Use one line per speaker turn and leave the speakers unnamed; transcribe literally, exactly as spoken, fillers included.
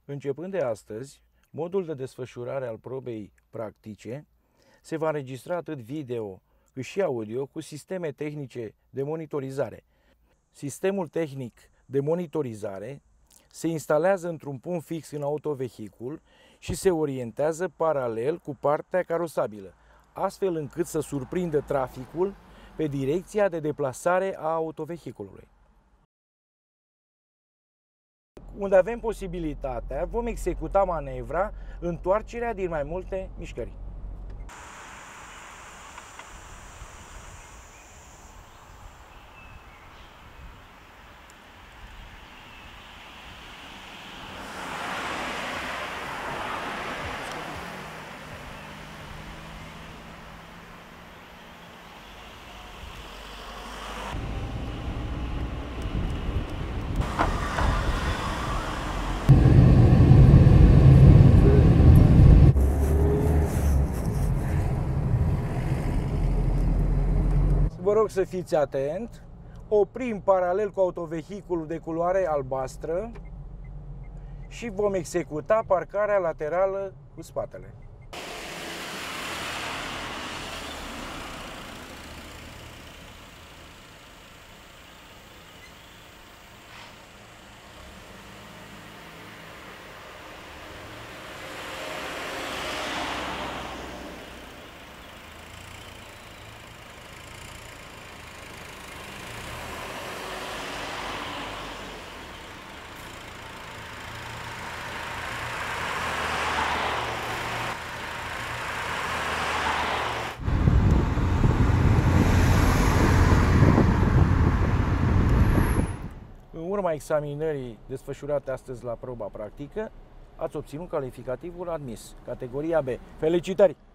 Începând de astăzi, modul de desfășurare al probei practice se va înregistra atât video cât și audio cu sisteme tehnice de monitorizare. Sistemul tehnic de monitorizare se instalează într-un punct fix în autovehicul și se orientează paralel cu partea carosabilă, astfel încât să surprindă traficul pe direcția de deplasare a autovehiculului. Unde avem posibilitatea, vom executa manevra întoarcerea din mai multe mișcări. Vă rog să fiți atent. Oprim paralel cu autovehiculul de culoare albastră și vom executa parcarea laterală cu spatele. În urma examinării desfășurate astăzi la proba practică, ați obținut calificativul admis, categoria B. Felicitări!